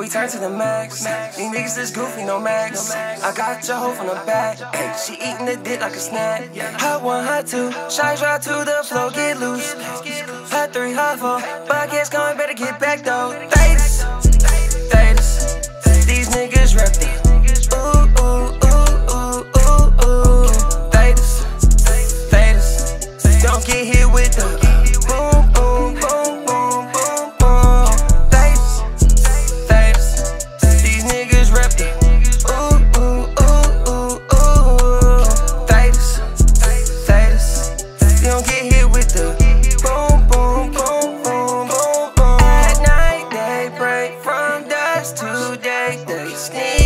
We turn to the max. These niggas is goofy, no max. I got your hoe from the back. Ay, she eating the dick like a snack. Hot one, hot two. Shy drop to the floor, get loose. Hot three, hot four. Buckets going, better get back though. Thetis, Thetis. These niggas rep it. Ooh, ooh, ooh, ooh, ooh, ooh. Thetis, Thetis. Don't get hit with the boom, boom, boom, boom, boom, boom. Thetis, Thetis. These niggas rep it. Ooh, ooh, ooh, ooh, ooh. Thetis, Thetis. You don't get hit with the boom, boom, boom, boom, boom, boom. At night they break from dusk to day. They sneak.